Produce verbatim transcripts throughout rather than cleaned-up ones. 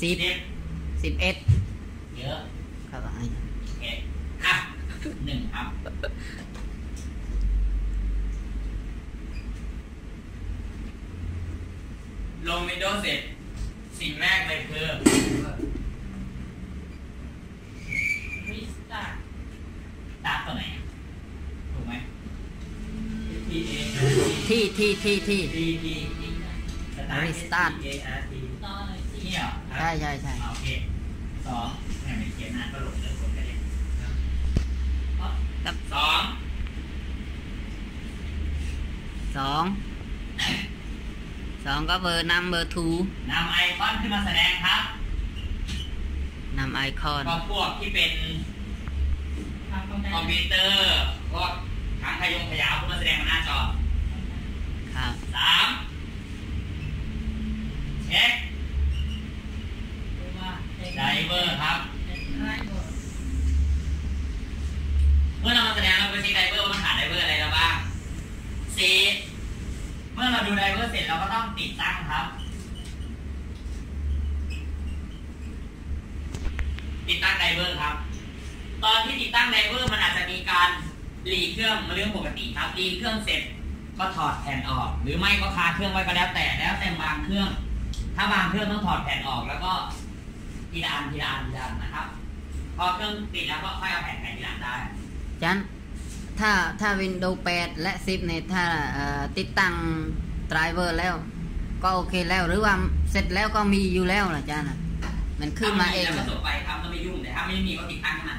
สิบสิบเอ็ดเยอะครับโอเคอ่ะหนึ่งครับลง Windows เสร็จสิ่งแรกเลยคือรีสตาร์ทตาร์ทตัวไหนถูกไหมที่ที่ที่ที่ที่ที่ที่รีสตาร์ทนี่เหรอใช่ใช่ใช่โอเคสองแหม่เขียนนานก็หลงเรื่องคนกันเลยสองสองสองก็เบอร์นำเบอร์ทูนำไอคอนขึ้นมาแสดงครับนำไอคอนก็พวกที่เป็นคอมพิวเตอร์พวกทางขยงขยาวขึ้นมาแสดงบนหน้าจอครับสามเช็คไดเวอร์ครับเมื่อเรามาแสดงเราไปเช็คไดเวอร์ว่ามันขาดไดเวอร์อะไรแล้วบ้างสี่เมื่อเราดูไดเวอร์เสร็จเราก็ต้องติดตั้งครับติดตั้งไดเวอร์ครับตอนที่ติดตั้งไดเวอร์มันอาจจะมีการรีเครื่องมาเรื่องปกติครับรีเครื่องเสร็จก็ถอดแผ่นออกหรือไม่ก็คาเครื่องไว้ก็แล้วแต่แล้วแต่บางเครื่องถ้าบางเครื่องต้องถอดแผ่นออกแล้วก็ทีละอันทีละอันทีละอันนะครับพอเครื่องติดแล้วก็ค่อยเอาแผ่นแผ่นทีหลังได้จันถ้าถ้า Windows แปดและสิบเนี่ยถ้าติดตั้งไดรเวอร์แล้วก็โอเคแล้วหรือว่าเสร็จแล้วก็มีอยู่แล้วล่ะจันมันขึ้นมาเองแล้วก็จบไปครับก็ไม่ยุ่งแต่ถ้าไม่มีก็ติดตั้งให้มัน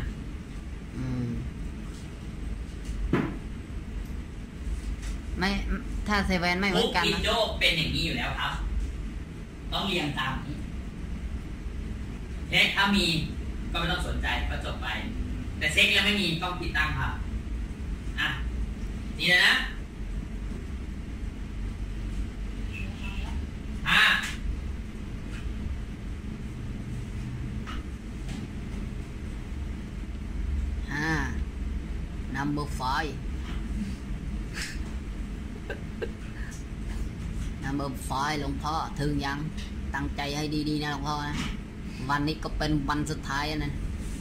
ไม่ถ้าเซเว่นไม่เหมือนกันนะ Windows เป็นอย่างนี้อยู่แล้วครับต้องเรียงตามนี้เช็คถ้ามีก็ไม่ต้องสนใจก็จบไปแต่เช็คแล้วไม่มีต้องติดตั้งครับอ่ะนี่เลยนะอ่ะอ่า number five number five หลวงพ่อถึงยังตั้งใจให้ดีๆนะหลวงพ่อนะวันนี้ก็เป็นวันสุดท้ายนะ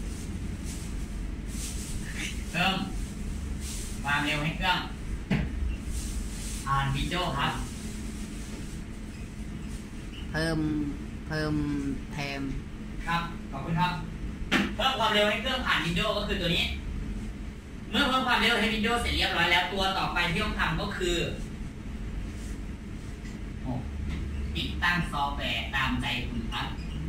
เพิ่มความเร็วให้เครื่องอ่านวิดีโอครับเพิ่มเพิ่มแถมครับขอบคุณครับเพิ่มความเร็วให้เครื่องผ่านวิดีโอก็คือตัวนี้เมื่อเพิ่มความเร็วให้วิดีโอเสร็จเรียบร้อยแล้วตัวต่อไปที่ต้องทำก็คือติดตั้งซอฟต์แวร์ตามใจคุณครับ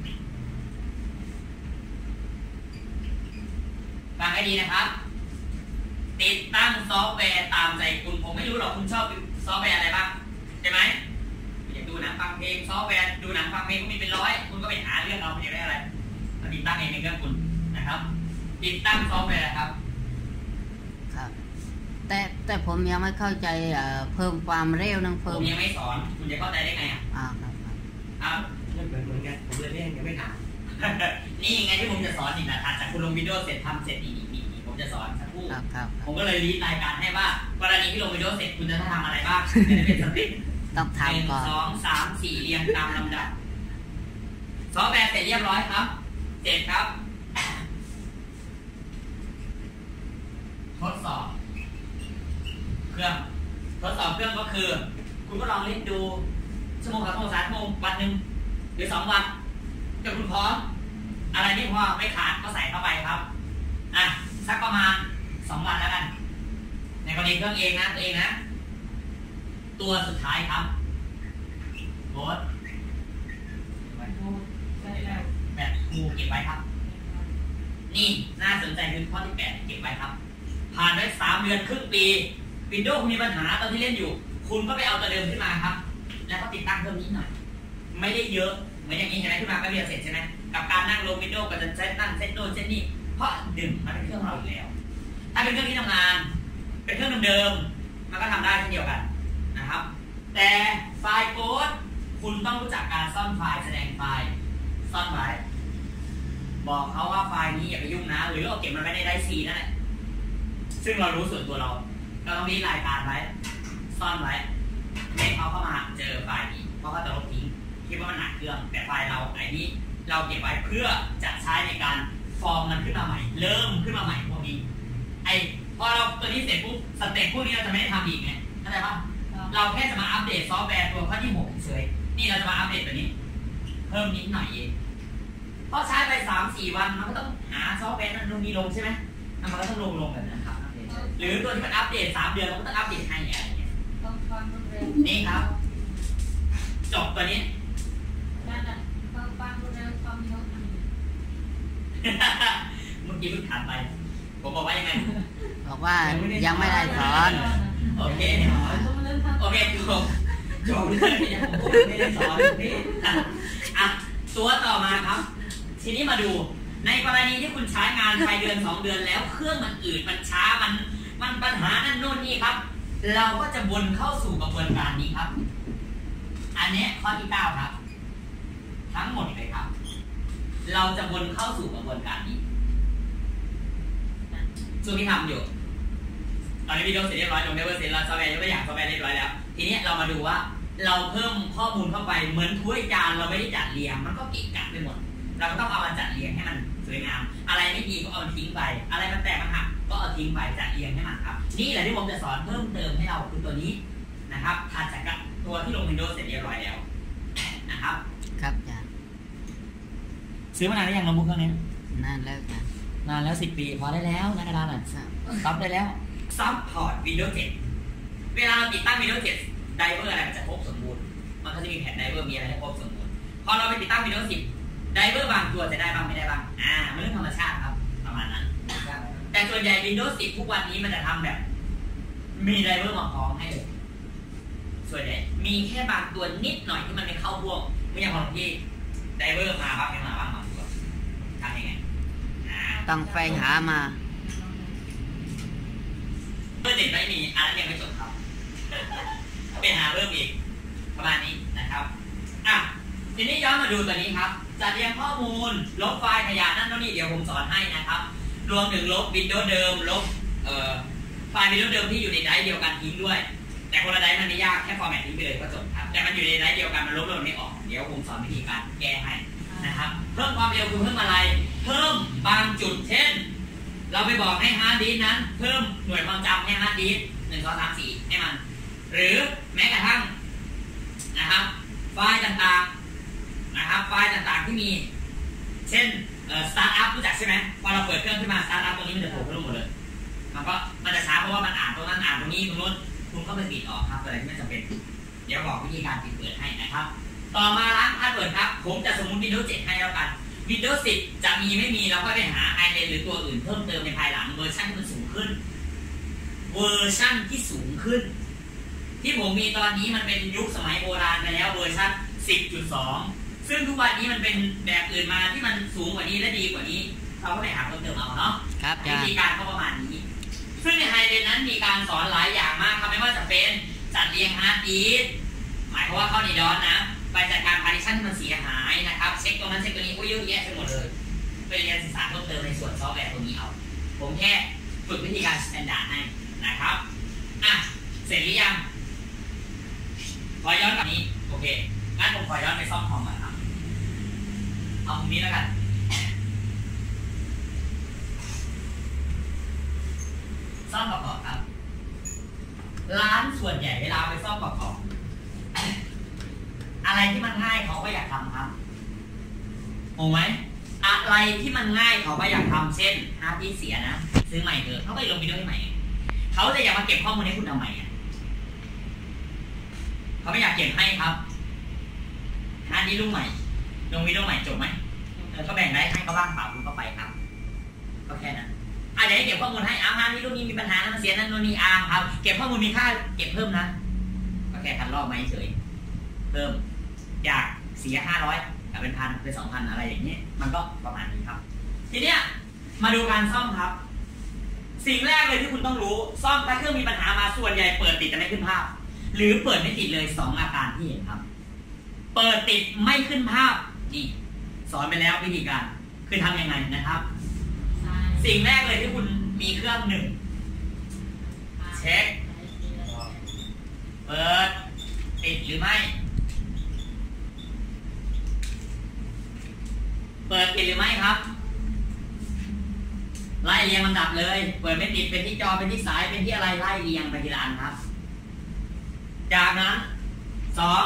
ฟังให้ดีนะครับติดตั้งซอฟต์แวร์ตามใจคุณผมไม่รู้หรอกคุณชอบซอฟต์แวร์อะไรบ้างใช่ไหมอยากดูหนังฟังเพลงซอฟต์แวร์ดูหนังฟังเพลงก็มีเป็นร้อยคุณก็ไปหาเรื่องเอาอยากได้อะไรมาติดตั้งเองในเครื่องคุณนะครับติดตั้งซอฟต์แวร์ครับครับแต่แต่ผมยังไม่เข้าใจเพิ่มความเร็วนั่งเพิ่มผมยังไม่สอนคุณจะเข้าใจได้ไงอ่ะอ่าครับครับเหมือนเหมือนกันผมเลยยังไม่ถามนี่ไงที่ผมจะสอนนี่นะถัดจากคุณลงวิดีโอเสร็จทำเสร็จนี่นี่นี่ผมจะสอนสักครู่ผมก็เลยรีดรายการให้ว่ากรณีที่ลงวิดีโอเสร็จคุณจะทำอะไรบ้างจะได้เป็นสเต็ปต้องทำก่อนหนึ่งสองสามสี่เรียงตามลำดับซอฟต์แวร์เสร็จเรียบร้อยครับเสร็จครับทดสอบเครื่องทดสอบเครื่องก็คือคุณก็ลองเล่นดูชั่วโมงสองชั่วโมงสามชั่วโมงวันหนึ่งหรือสองวันจนคุณพร้อมอะไรที่พอไม่ขาดก็ใส่เข้าไปครับอ่ะสักประมาณสองวันแล้วกันในกรณีเครื่องเองนะตัวเองนะตัวสุดท้ายครับโบสแบบครูเก็บไว้ครับนี่น่าสนใจคือข้อที่แปดเก็บไว้ครับผ่านไปสามเดือนครึ่งปีวินโดว์มีปัญหาตอนที่เล่นอยู่คุณก็ไปเอาตัวเดิมขึ้นมาครับแล้วก็ติดตั้งเพิ่มนิดหน่อยไม่ได้เยอะเหมือนอย่างนี้ใช่ไหมขึ้นมาก็เรียนเสร็จใช่ไหมกับการนั่งลงวินโดว์ก็จะเซตนั่นเซตโน่นเซตนี่เพราะดึงมันเป็นเครื่องเราอยู่แล้วถ้าเป็นเครื่องที่ทำงานเป็นเครื่องเดิมๆมันก็ทำได้เช่นเดียวกันนะครับแต่ไฟล์โค้ดคุณต้องรู้จักการซ่อนไฟล์แสดงไฟล์ซ่อนไว้บอกเขาว่าไฟล์นี้อย่าไปยุ่งนะหรือเอาเก็บมันไว้ในไดร์ซีนั่นแหละซึ่งเรารู้ส่วนตัวเราเราต้องมีรายการไว้ซ่อนไว้ไม่เขาเข้ามาเจอไฟล์นี้เพราะเขาจะลบทิ้งคิดว่ามันหนักเครื่องแต่ไฟล์เราไอ้นี้เเราเก็บไว้เพื่อจะใช้ในการฟอร์มมันขึ้นมาใหม่เริ่มขึ้นมาใหม่พวกนี้ไอพอเราตัวนี้เสร็จปุ๊บสเต็ปพวกนี้เราจะไม่ได้ทำอีกไงเข้าใจปะเราแค่จะมาอัปเดตซอฟต์แวร์ตัวข้อที่หกเฉยนี่เราจะมาอัปเดตตัวนี้เพิ่มนิดหน่อยเองพอใช้ไปสามสี่วันมันก็ต้องหาซอฟต์แวร์นั้นตรงนี้ลงใช่ไหมมันก็ต้องลงลงแบบนั้นครับหรือตัวที่มันอัปเดตสามเดือนมันก็ต้องอัปเดตให้อะไรอย่างเงี้ยนี่ครับจบตัวนี้เมื่อกี้เพิ่งถามไปผมบอกว่ายังไงบอกว่ายังไม่ได้สอนโอเคโอเคจบจบเลยยังไม่ได้สอนพี่อ่ะตัวต่อมาครับทีนี้มาดูในกรณีที่คุณใช้งานภายเดือนสองเดือนแล้วเครื่องมันอืดมันช้ามันมันปัญหานั่นโน่นนี่ครับเราก็จะวนเข้าสู่กระบวนการนี้ครับอันนี้ข้อที่เก้าครับทั้งหมดเลยครับเราจะวนเข้าสู่กระบวนการนี้ช่วงที่ทำอยู่ตอนนี้วิดีโอเสร็จเรียบร้อยลงเรียบร้อยเสร็จแล้วซอฟต์แวร์ยกตัวอย่างซอฟต์แวร์เรียบร้อยแล้วทีนี้เรามาดูว่าเราเพิ่มข้อมูลเข้าไปเหมือนถ้วยจานเราไม่ได้จัดเรียงมันก็เกะกะไปหมดเราก็ต้องเอามาจัดเรียงให้มันสวยงามอะไรไม่ดีก็เอาทิ้งไปอะไรมันแตกมันหักก็เอาทิ้งไปจัดเรียงให้มันครับนี่แหละที่ผมจะสอนเพิ่มเติมให้เราคือตัวนี้นะครับถัดจากตัวที่ลง Windows เสร็จเรียบร้อยแล้วนะครับครับอาจารย์ซื้อมานานหรือยังโน้ตบุ๊กเครื่องนี้นานแล้วอาจารย์นานแล้วสิบปีพอได้แล้วนะกระดานอ่ะซับได้แล้วซับพอร์ต Windows เจ็ดเวลาเราติดตั้ง Windows เจ็ดไดเวอร์อะไรมันจะครบสมบูรณ์มันก็จะมีแผ่นไดเวอร์มีอะไรให้ครบสมบูรณ์พอเราไปติดตั้ง Windows สิบไดเวอร์บางตัวจะได้บ้างไม่ได้บ้างอ่ามันเรื่องธรรมชาติครับประมาณนั้นแต่ส่วนใหญ่ Windows สิบทุกวันนี้มันจะทำแบบมีไดเวอร์มาพร้อมให้เลยส่วนใหญ่มีแค่บางตัวนิดหน่อยที่มันไม่เข้าพวกไม่อย่างของที่ไดเวอร์มาบ้างไม่มาบ้างบางตัวทำยังไงต้องแฝงหามาเมื่อเด็ดไม่มีอันนั้นยังไม่จบครับไปหาเริ่มอีกประมาณนี้นะครับอ่ะทีนี้ย้อนมาดูตัวนี้ครับจัดเรียงข้อมูลลบไฟล์ขยะนั่นนู่นนี่เดี๋ยวผมสอนให้นะครับรวมถึงลบวิดีโอเดิมลบเอ่อไฟล์วิดีโอเดิมที่อยู่ในไดรฟ์เดียวกันทิ้งด้วยแต่คนละไดรฟ์มันไม่ยากแค่ฟอร์แมตทิ้งไปเลยก็จบครับแต่มันอยู่ในไดรฟ์เดียวกันมันลบแล้วมันไม่ออกเดี๋ยวผมสอนวิธีการแก้ให้นะครับเพิ่มความเร็วคือเพิ่มอะไรเพิ่มบางจุดเช่นเราไปบอกให้ฮาร์ดดิสก์นั้นเพิ่มหน่วยความจำให้ฮาร์ดดิสก์หนึ่งสองสามสี่ให้มันหรือแม้กระทั่งนะครับไฟล์ต่างๆนะครับไฟล์ต่างๆที่มีเช่นสตาร์ทอัพรู้จักใช่ไหมพอเราเปิดเครื่องขึ้นมาสตาร์ทอัพตรงนี้มันจะโผล่ขึ้นหมดเลยมันก็มันจะช้าเพราะว่ามันอ่านตรงนั้นอ่านตรงนี้ตรงนู้นคุณก็ไปปิดออกครับอะไรที่ไม่จำเป็นเดี๋ยวบอกวิธีการปิดเปิดให้นะครับต่อมาล้างพาสเวิร์ดครับผมจะสมมุติ Windows เจ็ดให้แล้วกัน Windows สิบจะมีไม่มีเราก็ไปหา ไอ เอ็น หรือตัวอื่นเพิ่มเติมในภายหลังเวอร์ชันที่มันสูงขึ้นเวอร์ชันที่สูงขึ้นที่ผมมีตอนนี้มันเป็นยุคสมัยโบราณไปแล้วเวอร์ชัน สิบจุดสอง ซึ่งทุกวันนี้มันเป็นแบบอื่นมาที่มันสูงกว่านี้และดีกว่านี้เราก็ไปหาเพิ่มเติมเอาเนาะวิธีการก็ประมาณนี้ซึ่งในไฮเดนนั้นมีการสอนหลายอย่างมากครับไม่ว่าจะเป็นจัดเรียงฮาร์ดดิสก์หมายความว่าเข้าในดอสนะไปจัดการพาร์ติชันที่มันเสียหายนะครับเช็คตรงนั้นเช็คตรงนี้โอ้ยเยอะแยะไปหมดเลยไปเรียนศึกษาเพิ่มเติมในส่วนซอฟต์แวร์ตรงนี้เอาผมแค่ฝึกวิธีการสแตนดาร์ดให้นะครับอ่ะเสร็จหรือยังขอย้อนกลับนี้โอเคงั้นผมขอย้อนไปซ่อมคอมก่อนครับเอาตรงนี้แล้วกันซ่อมประกอบครับร้านส่วนใหญ่เวลาไปซ่อมประกอบอะไรที่มันง่ายเขาก็อยากทำครับงงไหมอะไรที่มันง่ายเขาก็อยากทำเช่นฮาร์ดดิสก์เสียนะซื้อใหม่เถอะเขาก็ลงวิดีโอให้ใหม่เขาจะอยากมาเก็บข้อมูลให้คุณทำไมเขาไม่อยากเก็บให้ครับฮาร์ดดิสก์รุ่นใหม่ลงวิดีโอใหม่จบไหมก็แบ่งได้ให้เขาบ้างเปล่าคุณก็ไปครับก็แค่นั้นอาจจะให้เก็บข้อมูลให้อาฮาร์ดดิสก์รุ่นนี้มีปัญหามันเสียนั่นนู่นนี่อาร์ครับเก็บข้อมูลมีค่าเก็บเพิ่มนะก็แค่ทันรอบไหมเฉยเพิ่มอยากเสียห้าร้อยกับเป็นพันเป็นสองพันอะไรอย่างเงี้ยมันก็ประมาณนี้ครับทีเนี้ยมาดูการซ่อมครับสิ่งแรกเลยที่คุณต้องรู้ซ่อมถ้าเครื่องมีปัญหามาส่วนใหญ่เปิดติดจะไม่ขึ้นภาพหรือเปิดไม่ติดเลยสองอาการที่เห็นครับเปิดติดไม่ขึ้นภาพนี่สอนไปแล้ววิธีการคือทำยังไงนะครับสิ่งแรกเลยที่คุณมีเครื่องหนึ่งเช็คเปิดติดหรือไม่เปิดติดหรือไม่ครับไล่เรียงลำดับเลย เปิดไม่ติดเป็นที่จอเป็นที่สายเป็นที่อะไรไล่เรียงไปทีละอันครับ จากนั้นสอง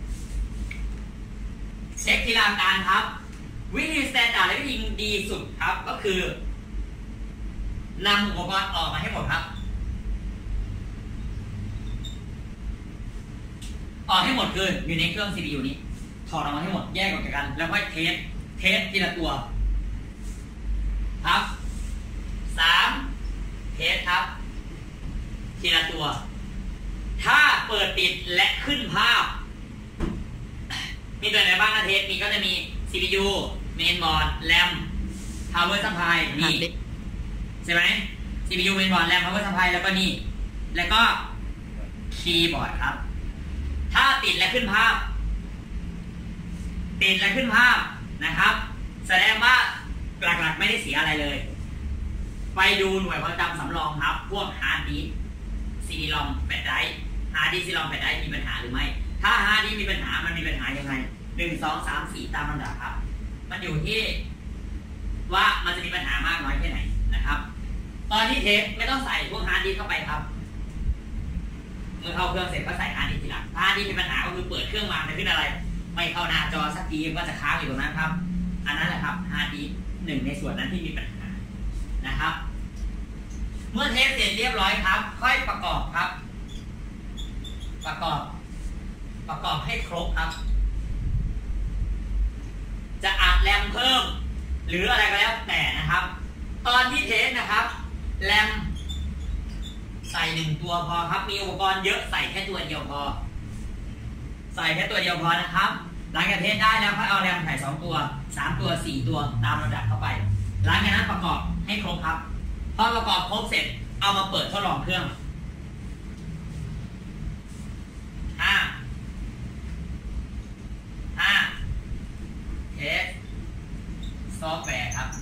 เช็คทีละอาการครับวิธีสแตนดาร์ดและวิธีดีสุดครับก็คือนำอุปกรณ์ออกมาให้หมดครับออกให้หมดคืออยู่ในเครื่อง ซี พี ยู นี้ถอดออกมาให้หมดแยกออกจากกันแล้วค่อยเทสเทสทีละตัวครับสามเทสครับทีละตัวถ้าเปิดติดและขึ้นภาพมีตัวไหนบ้างนะเทสมีก็จะมี ซี พี ยู Mainboard RAM Power Supply นี่ใช่ไหม ซี พี ยู Mainboard RAM Power Supply แล้วก็นี่แล้วก็คีย์บอร์ดครับถ้าติดและขึ้นภาพติดและขึ้นภาพนะครับแสดงว่าหลักๆไม่ได้เสียอะไรเลยไปดูหน่วยความจำสำรองครับพวกฮาร์ดดิสก์ซีดี รอม แบตไดร์ฮาร์ดดิสก์ซีดี รอม แบตไดร์มีปัญหาหรือไม่ถ้าฮาร์ดดิสก์มีปัญหามันมีปัญหายังไงหนึ่ง สอง สาม สี่ตามลำดับครับมันอยู่ที่ว่ามันจะมีปัญหามากน้อยแค่ไหนนะครับตอนที่เทสไม่ต้องใส่พวกฮาร์ดดิสก์เข้าไปครับเมื่อเข้าเครื่องเสร็จก็ใส่ฮาร์ดดิสก์ทีหลังฮาร์ดดิสก์มีปัญหาก็คือเปิดเครื่องมาจะขึ้นอะไรไม่เข้าหน้าจอสักทีก็จะค้างอยู่ตรงนั้นครับอันนั้นแหละครับฮาร์ดดิสก์หนึ่งในส่วนนั้นที่มีปัญหานะครับเมื่อเทสเสร็จเรียบร้อยครับค่อยประกอบครับ ประกอบประกอบให้ครบครับจะอัดแรมเพิ่มหรืออะไรก็แล้วแต่นะครับตอนที่เทสนะครับแรมใส่หนึ่งตัวพอครับมีอุปกรณ์เยอะใส่แค่ตัวเดียวพอใส่แค่ตัวเดียวพอนะครับหลังจากเทสได้แล้วค่อยเอาแรมใส่สองตัวสามตัวสี่ตัวตามระดับเข้าไปหลังจากนั้นประกอบให้ครบครับพอประกอบครบเสร็จเอามาเปิดทดลองเครื่องห้าห้าเทสซอฟต์แวร์ครับ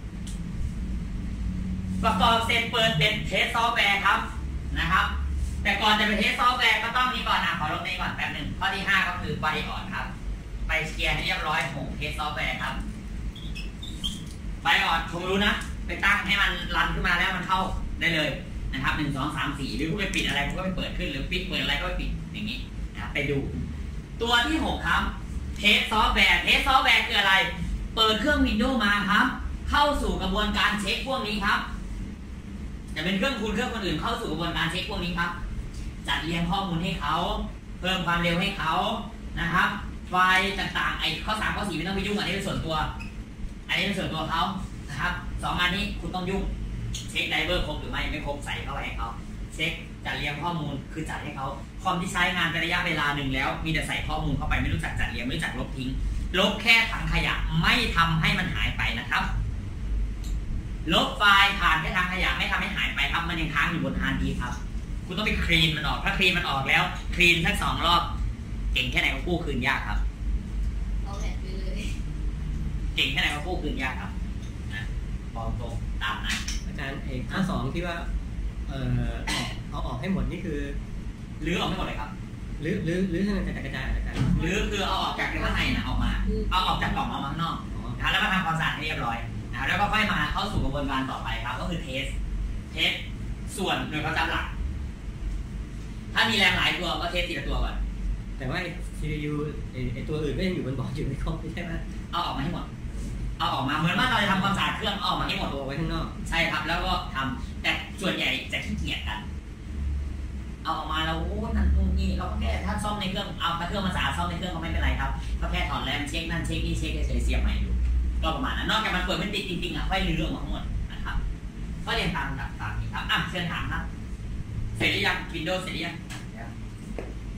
ประกอบเสร็จเปิดเป็นเทสซอฟต์แวร์ครับนะครับแต่ก่อนจะไปเทสซอฟต์แวร์ก็ต้องนี้ก่อนนะขอลบนี้ก่อนแป๊บหนึ่งข้อที่ห้าก็คือไปก่อนครับไปเคลียร์ให้เรียบร้อยหกเทสซอฟต์แวร์ครับไปก่อนคงรู้นะไปตั้งให้มันรันขึ้นมาแล้วมันเข้าได้เลยนะครับหนึ่งสองสามสี่หรือคุณไปปิดอะไรคุณก็ไปเปิดขึ้นหรือปิดเปิดอะไรก็ไปปิดอย่างนี้นะครับไปดูตัวที่หกครับเทสซอฟต์แวร์เทสซอฟต์แวร์คืออะไรเปิดเครื่อง Windows มาครับเข้าสู่กระบวนการเช็คพวกนี้ครับจะเป็นเครื่องคุณเครื่องคนอื่นเข้าสู่กระบวนการเช็คพวกนี้ครับจัดเรียงข้อมูลให้เขาเพิ่มความเร็วให้เขานะครับไฟล์ต่างๆไอ้ข้อสามข้อสี่ไม่ต้องไปยุ่งอันนี้เป็นส่วนตัวอันนี้เป็นส่วนตัวเขานะครับสองอันนี้คุณต้องยุ่งเช็คไดเวอร์ครบหรือไม่ไม่ครบใส่เข้าไปให้เขาเช็คจัดเรียงข้อมูลคือจัดให้เขาคอมที่ใช้งานเป็นระยะเวลาหนึ่งแล้วมีแต่ใส่ข้อมูลเข้าไปไม่รู้จักจัดเรียงไม่รู้จักลบทิ้งลบแค่ถังขยะไม่ทำให้มันหายไปนะครับลบไฟล์ผ่านแค่ถังขยะไม่ทำให้หายไปครับมันยังค้างอยู่บนฮาร์ดดิสก์ครับคุณต้องไปคลีนมันออกถ้าคลีนมันออกแล้วคลีนสักสองรอบเก่งแค่ไหนก็กู้คืนยากครับเอาแหละไปเลยเก่งแค่ไหนก็กู้คืนยากครับนะบอกตรงตามนั้นอาจารย์เอกข้อสองที่ว่าเอ่อเอาออกให้หมดนี่คือรื้อออกให้หมดเลยครับรื้อรื้อรื้อให้มันกระจายกระจายอาจารย์รื้อคือเอาออกจากข้างในนะออกมาเอาออกจากกล่องออกมาข้างนอกนะแล้วก็ทำความสะอาดให้เรียบร้อยนะแล้วก็ค่อยมาเข้าสู่กระบวนการต่อไปครับก็คือเทสเทสส่วนโดยความจำหลักถ้ามีแรมหลายตัวก็เทสทีละตัวก่อนแต่ว่า ซี พี ยู ไอตัวอื่นก็ยังอยู่บนบอร์ดอยู่ไม่ครบใช่ไหมเอาออกมาให้หมดเอาออกมาเหมือนว่าเราจะทำความสะอาดเครื่องเอาออกมาให้หมดตัวไว้ข้างนอกใช่ครับแล้วก็ทำแต่ส่วนใหญ่จะขี้เกียจกันเอาออกมาแล้วโอ้นั่นนู่นนี่เราก็แค่ถ้าซ่อมในเครื่องเอาเครื่องมาสะอาดซ่อมในเครื่องก็ไม่เป็นไรครับก็แค่ถอดแรมเช็คนั่นเช็คนี่เช็คเฉยๆเสียบใหม่ดูก็ประมาณนั้นนอกจากมันเปิดไม่ติดจริงๆอ่ะค่อยรื้อออกมาทั้งหมดนะครับก็เรียนตามลำดับตามนี้ครับอ่ะเชิญถามครับเสร็จหรือยัง Windows เสร็จหรือยัง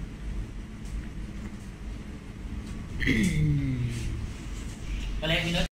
ก็เลย Windows